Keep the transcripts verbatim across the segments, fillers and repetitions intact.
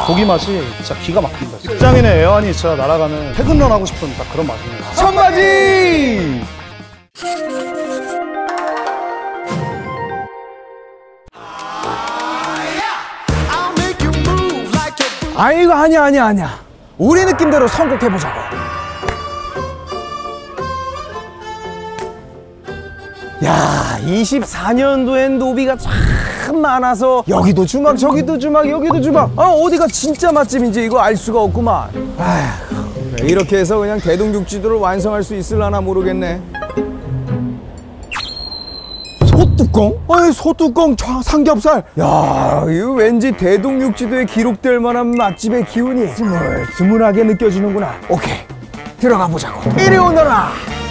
고기 맛이 진짜 기가 막힙니다. 직장인의 애환이 진짜 날아가는 퇴근런 하고 싶은 딱 그런 맛입니다. 청바지! 아이고 아니야 아니야 아니야. 우리 느낌대로 선곡해보자고. 야, 이십사 년도엔 노비가 참 많아서 여기도 주막 저기도 주막 여기도 주막. 아, 어디가 진짜 맛집인지 이거 알 수가 없구만. 아휴, 이렇게 해서 그냥 대동육지도를 완성할 수 있을라나 모르겠네. 소뚜껑? 아니, 소뚜껑 삼겹살. 야, 이거 왠지 대동육지도에 기록될 만한 맛집의 기운이 스물스물하게 느껴지는구나. 오케이, 들어가 보자고. 이리 오너라.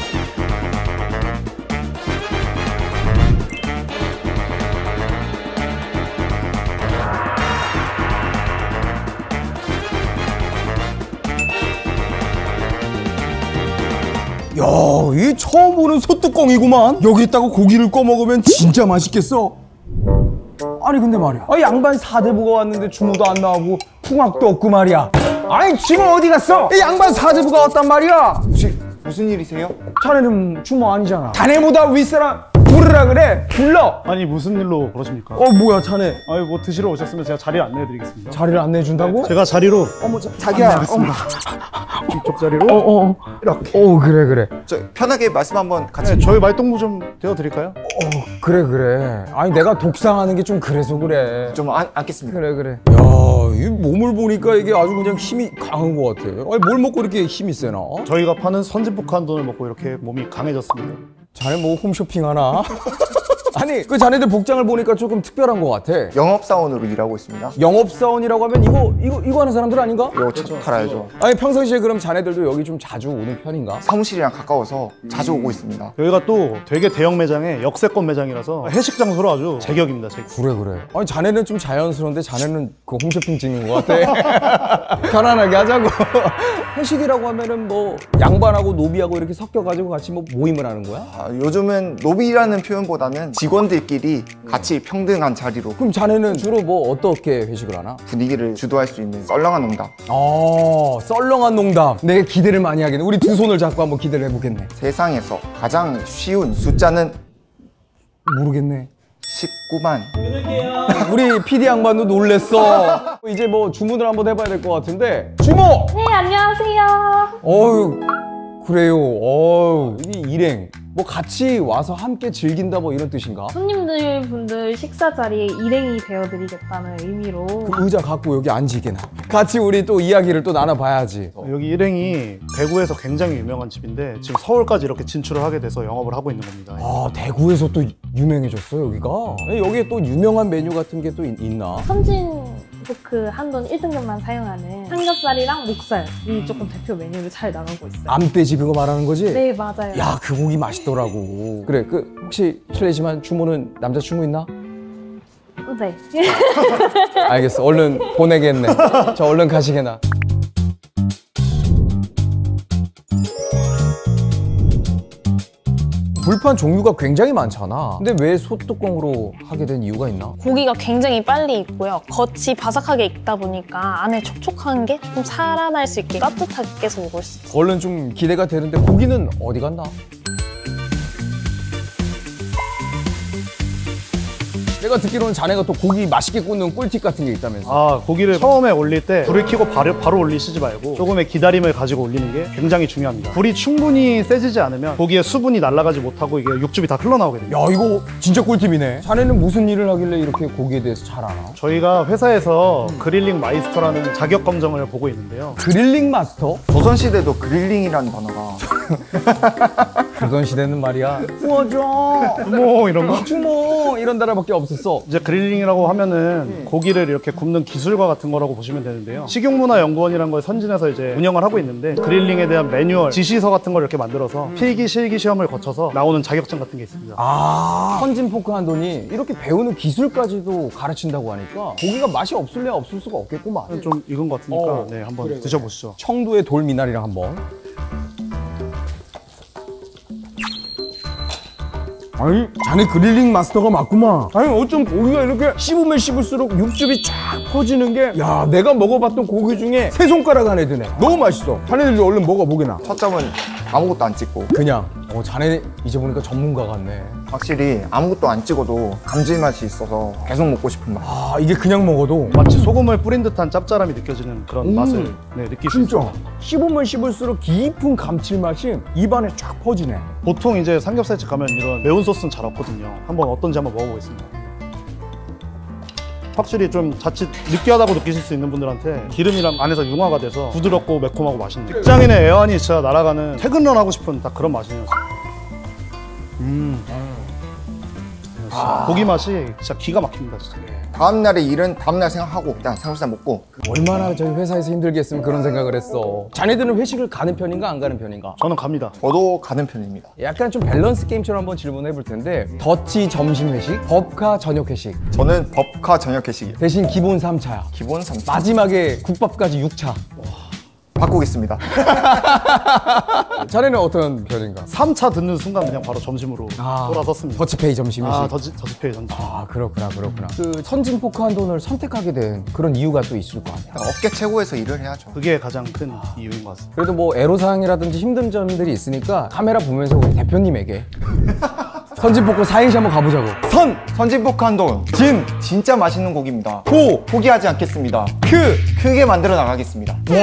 야, 이 처음 보는 소뚜껑이구만. 여기 있다가 고기를 꺼 먹으면 진짜 맛있겠어. 아니 근데 말이야, 아, 양반 사대부가 왔는데 주모도 안 나오고 풍악도 없고 말이야. 아니 지금 어디 갔어? 이 양반 사대부가 왔단 말이야. 혹시 무슨 일이세요? 자네는 주모 아니잖아. 자네보다 윗사람 부르라 그래. 불러. 아니 무슨 일로 그러십니까? 어 뭐야 자네. 아니 뭐 드시러 오셨으면 제가 자리 안내해드리겠습니다. 자리를 안내해준다고? 제가 자리로. 어머 자, 자기야. 어머. 이쪽 자리로. 어어 어. 이렇게. 어 그래 그래. 저 편하게 말씀 한번 같이. 네, 저희 말동무 좀 되어드릴까요? 어 그래 그래. 아니 내가 독상하는 게 좀 그래서 그래. 좀 안, 앉겠습니다. 그래 그래. 야, 이 몸을 보니까 이게 아주 그냥 힘이 강한 것 같아. 아니 뭘 먹고 이렇게 힘이 세나? 저희가 파는 선진국한 돈을 먹고 이렇게 몸이 강해졌습니다. 자네 뭐 홈쇼핑 하나? 아니 그 자네들 복장을 보니까 조금 특별한 것 같아. 영업사원으로 일하고 있습니다. 영업사원이라고 하면 이거 이거 이거 하는 사람들 아닌가? 이거 그렇죠. 잘 알죠. 아니 평상시에 그럼 자네들도 여기 좀 자주 오는 편인가? 사무실이랑 가까워서 자주 오고 있습니다. 여기가 또 되게 대형 매장에 역세권 매장이라서 회식 장소로 아주 제격입니다. 제격. 그래 그래. 아니 자네는 좀 자연스러운데 자네는 그 홈쇼핑 찍는 것 같아. 편안하게 하자고. 회식이라고 하면은 뭐 양반하고 노비하고 이렇게 섞여가지고 같이 뭐 모임을 하는 거야? 아, 요즘은 노비라는 표현보다는 직원들끼리 같이 평등한 자리로. 그럼 자네는 주로 뭐 어떻게 회식을 하나? 분위기를 주도할 수 있는 썰렁한 농담. 어, 썰렁한 농담. 내가 기대를 많이 하겠네. 우리 두 손을 잡고 한번 기대를 해보겠네. 세상에서 가장 쉬운 숫자는 모르겠네. 십구만. 우리 피디 양반도 놀랬어. 이제 뭐 주문을 한번 해봐야 될 것 같은데. 주모! 네, 안녕하세요. 어휴, 그래요. 어휴, 이 일행. 뭐 같이 와서 함께 즐긴다 뭐 이런 뜻인가? 손님들 분들 식사 자리에 일행이 되어드리겠다는 의미로. 그 의자 갖고 여기 앉으게나. 같이 우리 또 이야기를 또 나눠봐야지. 여기 일행이 대구에서 굉장히 유명한 집인데 지금 서울까지 이렇게 진출을 하게 돼서 영업을 하고 있는 겁니다. 아, 대구에서 또 유명해졌어 여기가? 여기에 또 유명한 메뉴 같은 게 또 있나? 선진포크 한돈 일 등급만 사용하는 삼겹살이랑 목살이 조금 대표 메뉴로 잘 나가고 있어요. 암돼지 그거 말하는 거지? 네, 맞아요. 야, 그 고기 맛있더라고. 그래, 그 혹시 실례지만 주모는 남자친구 있나? 네. 알겠어, 얼른 보내겠네. 저 얼른 가시게나. 불판 종류가 굉장히 많잖아. 근데 왜 소뚜껑으로 하게 된 이유가 있나? 고기가 굉장히 빨리 익고요. 겉이 바삭하게 익다 보니까 안에 촉촉한 게 좀 살아날 수 있게 따뜻하게 깨서 먹을 수 있어요. 얼른 좀 기대가 되는데 고기는 어디 갔나? 내가 듣기로는 자네가 또 고기 맛있게 굽는 꿀팁 같은 게 있다면서. 아, 고기를 처음에 올릴 때 불을 켜고 바로, 바로 올리시지 말고 조금의 기다림을 가지고 올리는 게 굉장히 중요합니다. 불이 충분히 세지지 않으면 고기의 수분이 날아가지 못하고 이게 육즙이 다 흘러나오게 됩니다. 야, 이거 진짜 꿀팁이네. 자네는 무슨 일을 하길래 이렇게 고기에 대해서 잘 알아? 저희가 회사에서 그릴링 마이스터라는 자격 검정을 보고 있는데요. 그릴링 마스터? 조선시대도 그릴링이라는 단어가 조선시대는 말이야, 구워줘, 뭐 이런 거? 주모 이런 단어밖에 없었어. 이제 그릴링이라고 하면은 고기를 이렇게 굽는 기술과 같은 거라고 보시면 되는데요. 식용문화연구원이라는 걸 선진해서 이제 운영을 하고 있는데 그릴링에 대한 매뉴얼, 지시서 같은 걸 이렇게 만들어서 필기, 실기 시험을 거쳐서 나오는 자격증 같은 게 있습니다. 아, 선진포크 한돈이 이렇게 배우는 기술까지도 가르친다고 하니까 고기가 맛이 없을래야 없을 수가 없겠구만. 좀 익은 것 같으니까 어, 네, 한번 그래, 드셔보시죠. 청두의 돌미나리랑 한번. 아니 자네 그릴링 마스터가 맞구만. 아니 어쩜 고기가 이렇게 씹으면 씹을수록 육즙이 쫙 퍼지는 게, 야 내가 먹어봤던 고기 중에 세 손가락 안에 드네. 너무 맛있어. 자네들이 얼른 먹어보게나. 첫 점은 아무것도 안 찍고 그냥 어 자네 이제 보니까 전문가 같네. 확실히 아무것도 안 찍어도 감질맛이 있어서 계속 먹고 싶은 맛. 아 이게 그냥 먹어도 마치 소금을 뿌린 듯한 짭짤함이 느껴지는 그런 음. 맛을 네, 느낄 수 진짜 있습니다. 씹으면 씹을수록 깊은 감칠맛이 입안에 쫙 퍼지네. 보통 이제 삼겹살집 가면 이런 매운 소스는 잘 없거든요. 한번 어떤지 한번 먹어보겠습니다. 확실히 좀 자칫 느끼하다고 느끼실 수 있는 분들한테 기름이랑 안에서 융화가 돼서 부드럽고 매콤하고 맛있는, 직장인의 애환이 진짜 날아가는, 퇴근을 하고 싶은 딱 그런 맛이네요. 음. 아. 고기 맛이 진짜 기가 막힙니다, 진짜. 다음날에 일은 다음날 생각하고 일단 삼겹살 먹고. 얼마나 저희 회사에서 힘들겠으면 그런 생각을 했어. 자네들은 회식을 가는 편인가 안 가는 편인가? 저는 갑니다. 저도 가는 편입니다. 약간 좀 밸런스 게임처럼 한번 질문해 볼 텐데, 더치 점심 회식, 법카 저녁 회식, 저는 법카 저녁 회식이에요. 대신 기본 삼 차야. 기본 삼 차. 마지막에 국밥까지 육 차. 바꾸겠습니다. 자네는 어떤 편인가? 삼 차 듣는 순간 그냥 바로 점심으로 아, 돌아섰습니다. 더치페이 점심 회식. 아, 더치, 더치페이 점심. 아 그렇구나 그렇구나. 그 선진 포크 한돈을 선택하게 된 그런 이유가 또 있을 거 아니야. 업계 최고에서 일을 해야죠. 그게 가장 큰 이유인 것 같습니다. 그래도 뭐 애로사항이라든지 힘든 점들이 있으니까 카메라 보면서 우리 대표님에게 선진 포크 사행시 한번 가보자고. 선! 선진포크 한돈. 진! 진짜 맛있는 고기입니다. 호! 포기하지 않겠습니다. 크! 크게 만들어 나가겠습니다. 와!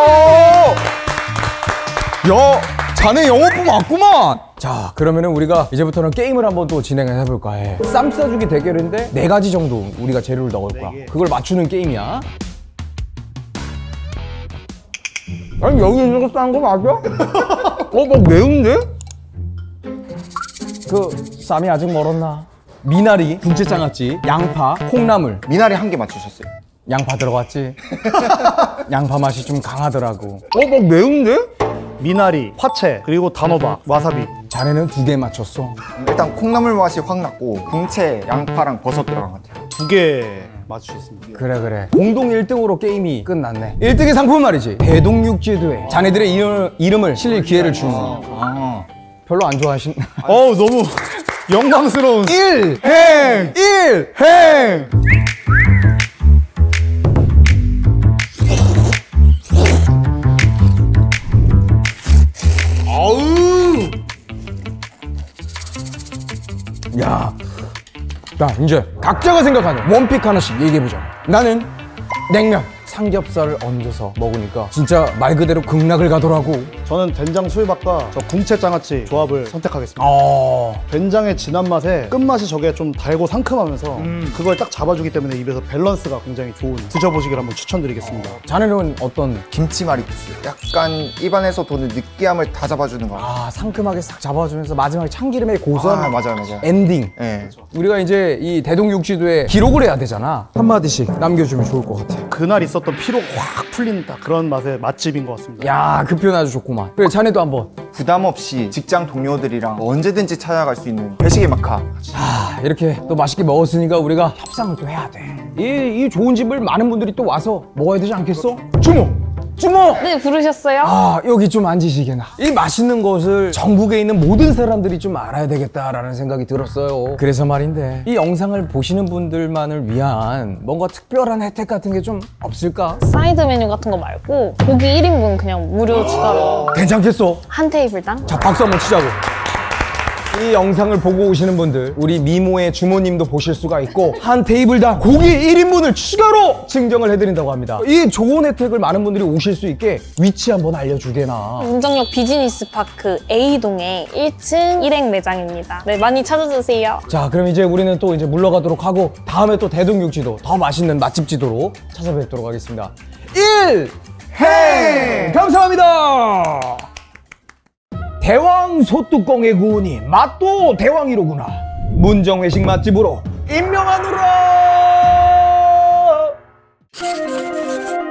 야, 자네 영어법 맞구만. 자, 그러면은 우리가 이제부터는 게임을 한번 또 진행을 해볼까 해. 쌈 싸주기 대결인데 네 가지 정도 우리가 재료를 넣을 거야. 그걸 맞추는 게임이야. 아니 여기 있는 거 싼 거 맞아? 어, 막 매운데? 그 쌈이 아직 멀었나? 미나리, 분채장아찌, 양파, 콩나물. 미나리 한 개 맞추셨어요. 양파 들어갔지? 양파 맛이 좀 강하더라고. 어, 막 매운데? 미나리, 화채, 그리고 단호박, 와사비. 자네는 두 개 맞췄어. 일단 콩나물 맛이 확 났고 궁채, 양파랑 버섯 들어간 것 같아요. 두 개 맞추셨습니다. 그래 그래. 공동 일 등으로 게임이 끝났네. 일 등의 상품 말이지. 대동육지도에 자네들의 이름, 이름을 실릴 기회를 주는 거야. 아. 별로 안 좋아하신... 어우, 너무 영광스러운. 일행! 일행! 아우! 야, 자 이제 각자가 생각하는 원픽 하나씩 얘기해보자. 나는 냉면, 삼겹살을 얹어서 먹으니까 진짜 말 그대로 극락을 가더라고. 저는 된장 수유밥과 저 궁채 장아찌 조합을 선택하겠습니다. 아, 된장의 진한 맛에 끝맛이 저게 좀 달고 상큼하면서 그걸 딱 잡아주기 때문에 입에서 밸런스가 굉장히 좋은, 드셔보시길 한번 추천드리겠습니다. 자네는 어떤? 김치 말이국수. 약간 입안에서 도는 느끼함을 다 잡아주는 거. 아, 상큼하게 싹 잡아주면서 마지막에 참기름의 고소한 아, 맞아요, 맞아요. 엔딩. 네. 우리가 이제 이 대동육지도에 기록을 해야 되잖아. 한마디씩 남겨주면 좋을 것 같아. 그날 있었던 피로가 확 풀리는 딱 그런 맛의 맛집인 것 같습니다. 야, 그 표현 아주 좋구만. 그래, 자네도 한번. 부담 없이 직장 동료들이랑 언제든지 찾아갈 수 있는 회식의 마카. 아, 이렇게 또 맛있게 먹었으니까 우리가 협상을 또 해야 돼. 이, 이 좋은 집을 많은 분들이 또 와서 먹어야 되지 않겠어? 주모! 주모! 네, 부르셨어요? 아, 여기 좀 앉으시게나. 이 맛있는 것을 전국에 있는 모든 사람들이 좀 알아야 되겠다라는 생각이 들었어요. 그래서 말인데, 이 영상을 보시는 분들만을 위한 뭔가 특별한 혜택 같은 게 좀 없을까? 사이드 메뉴 같은 거 말고 고기 일 인분 그냥 무료 추가로 괜찮겠어? 한 테이블당? 자, 박수 한번 치자고. 이 영상을 보고 오시는 분들, 우리 미모의 주모님도 보실 수가 있고 한 테이블당 고기 일 인분을 추가로 증정을 해드린다고 합니다. 이 좋은 혜택을 많은 분들이 오실 수 있게 위치 한번 알려주게나. 문정역 비즈니스 파크 A동의 일 층 일행 매장입니다. 네, 많이 찾아주세요. 자, 그럼 이제 우리는 또 이제 물러가도록 하고 다음에 또 대동육지도 더 맛있는 맛집 지도로 찾아뵙도록 하겠습니다. 일행! 감사합니다. 대왕 소뚜껑의 구운이 맛도 대왕이로구나. 문정회식 맛집으로 임명하노라.